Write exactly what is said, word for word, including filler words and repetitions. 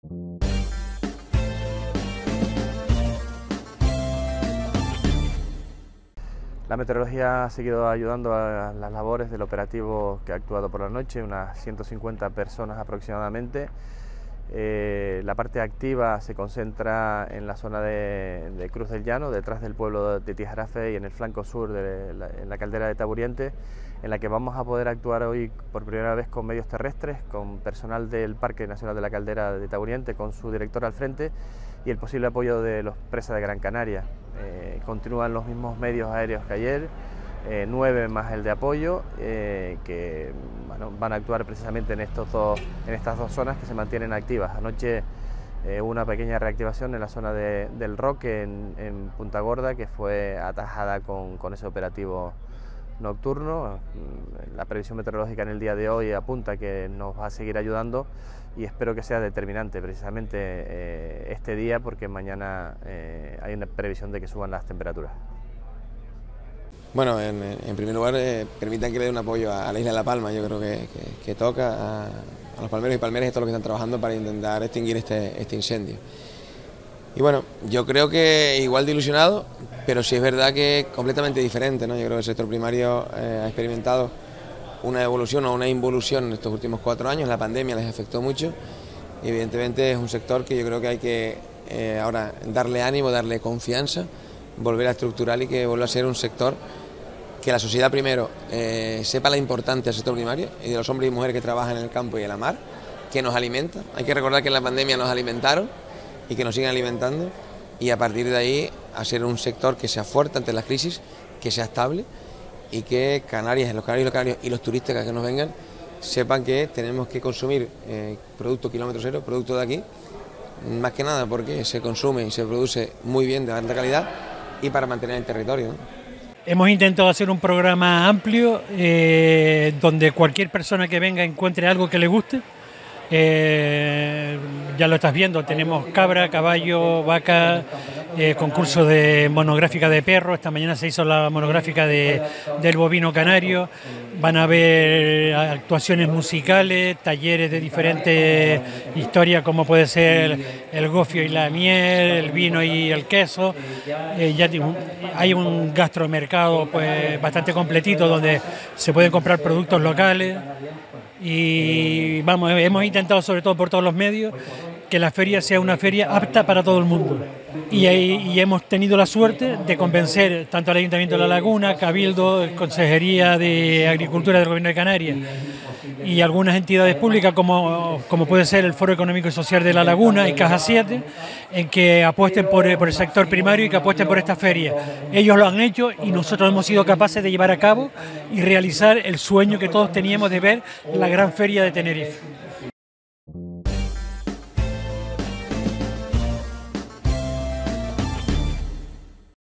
La meteorología ha seguido ayudando a las labores del operativo que ha actuado por la noche, unas ciento cincuenta personas aproximadamente. Eh, la parte activa se concentra en la zona de, de Cruz del Llano, detrás del pueblo de Tijarafe y en el flanco sur, de la, en la caldera de Taburiente, en la que vamos a poder actuar hoy por primera vez con medios terrestres, con personal del Parque Nacional de la Caldera de Taburiente, con su director al frente y el posible apoyo de los presas de Gran Canaria. Eh, continúan los mismos medios aéreos que ayer, eh, nueve más el de apoyo, eh, que bueno, van a actuar precisamente en, estos dos, en estas dos zonas que se mantienen activas. Anoche eh, hubo una pequeña reactivación en la zona de, del Roque, en, en Punta Gorda, que fue atajada con, con ese operativo nocturno. La previsión meteorológica en el día de hoy apunta que nos va a seguir ayudando y espero que sea determinante precisamente eh, este día, porque mañana eh, hay una previsión de que suban las temperaturas. Bueno, en, en primer lugar, eh, permitan que le dé un apoyo a, a la isla de La Palma. Yo creo que, que, que toca a, a los palmeros y palmeras y a todos los que están trabajando para intentar extinguir este, este incendio. Y bueno, yo creo que igual de ilusionado, pero sí es verdad que completamente diferente, ¿no? Yo creo que el sector primario eh, ha experimentado una evolución o una involución en estos últimos cuatro años. La pandemia les afectó mucho y evidentemente es un sector que yo creo que hay que eh, ahora darle ánimo, darle confianza, volver a estructurar y que vuelva a ser un sector que la sociedad primero eh, sepa la importancia del sector primario y de los hombres y mujeres que trabajan en el campo y en la mar, que nos alimenta. Hay que recordar que en la pandemia nos alimentaron y que nos siguen alimentando, y a partir de ahí a ser un sector que sea fuerte ante las crisis, que sea estable y que Canarias, los canarios y los canarios y los turistas que nos vengan sepan que tenemos que consumir eh, producto kilómetro cero, producto de aquí, más que nada porque se consume y se produce muy bien, de alta calidad y para mantener el territorio, ¿no? Hemos intentado hacer un programa amplio eh, donde cualquier persona que venga encuentre algo que le guste. Eh, ya lo estás viendo, tenemos cabra, caballo, vaca, eh, concurso de monográfica de perro. Esta mañana se hizo la monográfica de, del bovino canario. Van a haber actuaciones musicales, talleres de diferentes historias, como puede ser el gofio y la miel, el vino y el queso. Eh, ya hay un gastromercado pues bastante completito donde se pueden comprar productos locales. Y vamos, hemos intentado, sobre todo por todos los medios, que la feria sea una feria apta para todo el mundo. Y, y hemos tenido la suerte de convencer tanto al Ayuntamiento de La Laguna, Cabildo, Consejería de Agricultura del Gobierno de Canarias y algunas entidades públicas como, como puede ser el Foro Económico y Social de La Laguna y Caja siete, en que apuesten por, por el sector primario y que apuesten por esta feria. Ellos lo han hecho y nosotros hemos sido capaces de llevar a cabo y realizar el sueño que todos teníamos de ver la gran feria de Tenerife.